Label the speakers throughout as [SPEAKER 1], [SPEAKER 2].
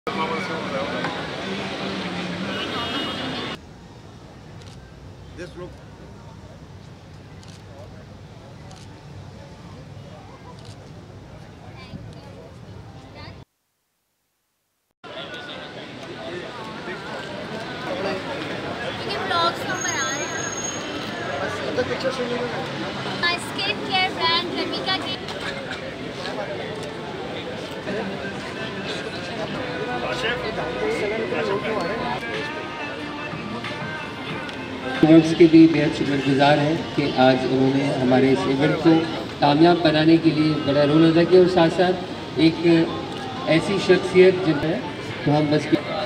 [SPEAKER 1] This look.
[SPEAKER 2] Blogs हम बना रहे हैं। स्किन केयर ब्रांड रमिका की
[SPEAKER 3] वर्क्स के भी बेहद शुक्रगुजार हैं कि आज उन्होंने हमारे इस इवेंट को कामयाब बनाने के लिए बड़ा रोल अदा किया और साथ साथ एक ऐसी शख्सियत जो है तो हम बस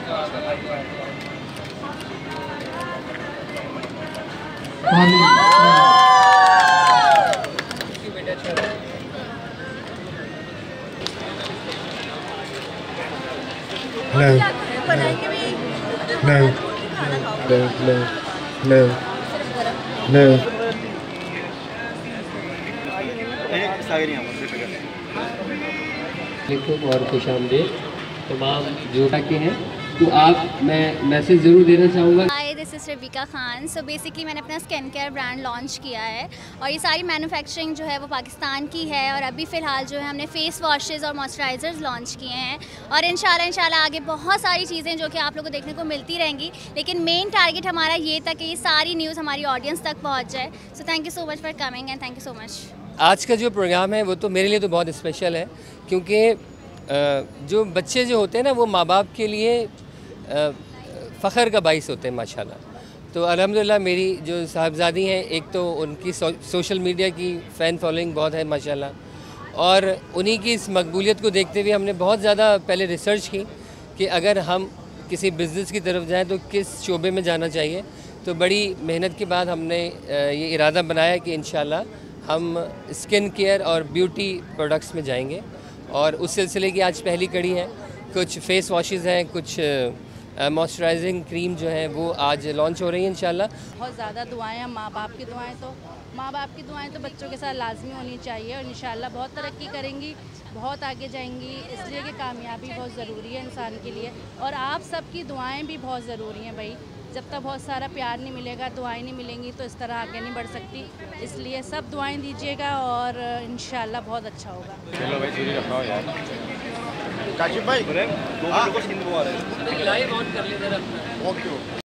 [SPEAKER 3] और खुशामदीद तमाम जो के हैं तो मैं मैसेज ज़रूर देना चाहूँगा।
[SPEAKER 2] Hi, this is Ravika Khan. So basically मैंने अपना स्किन केयर ब्रांड लॉन्च किया है और ये सारी मैन्युफैक्चरिंग जो है वो पाकिस्तान की है और अभी फ़िलहाल जो है हमने फेस वॉशेस और मॉइस्चराइज़र्स लॉन्च किए हैं और इंशाल्लाह आगे बहुत सारी चीज़ें जो कि आप लोगों को देखने को मिलती रहेंगी, लेकिन मेन टारगेट हमारा ये था कि ये सारी न्यूज़ हमारी ऑडियंस तक पहुँच जाए। So thank you so much for coming and thank you so much.
[SPEAKER 3] आज का जो प्रोग्राम है वो तो मेरे लिए तो बहुत स्पेशल है क्योंकि जो बच्चे जो होते हैं ना वो माँ बाप के लिए फ़ख्र का बाइस होते हैं माशाल्लाह। तो अल्हम्दुलिल्लाह मेरी जो साहबजादी हैं एक तो उनकी सोशल मीडिया की फ़ैन फॉलोइंग बहुत है माशाल्लाह और उन्हीं की इस मकबूलियत को देखते हुए हमने बहुत ज़्यादा पहले रिसर्च की कि अगर हम किसी बिज़नेस की तरफ जाएं तो किस शोबे में जाना चाहिए। तो बड़ी मेहनत के बाद हमने ये इरादा बनाया कि इंशाल्लाह हम स्किन केयर और ब्यूटी प्रोडक्ट्स में जाएंगे और उस सिलसिले की आज पहली कड़ी है। कुछ फेस वॉशेस हैं, कुछ मॉइस्चराइजिंग क्रीम जो है वो आज लॉन्च हो रही है इंशाल्लाह।
[SPEAKER 4] बहुत ज़्यादा दुआएं हैं, माँ बाप की दुआएं तो बच्चों के साथ लाजमी होनी चाहिए और इंशाल्लाह बहुत तरक्की करेंगी, बहुत आगे जाएंगी, इसलिए कि कामयाबी बहुत ज़रूरी है इंसान के लिए और आप सबकी दुआएं भी बहुत ज़रूरी हैं भाई। जब तक बहुत सारा प्यार नहीं मिलेगा, दुआएं नहीं मिलेंगी तो इस तरह आगे नहीं बढ़ सकती, इसलिए सब दुआएं दीजिएगा और इंशाल्लाह बहुत अच्छा होगा।
[SPEAKER 1] चलो भाई दूरी रखो यार। काशिफ भाई, 2 मिनट को स्किन वो आ रहा है।
[SPEAKER 3] लाइव ऑन कर ले जरा।
[SPEAKER 1] ओके।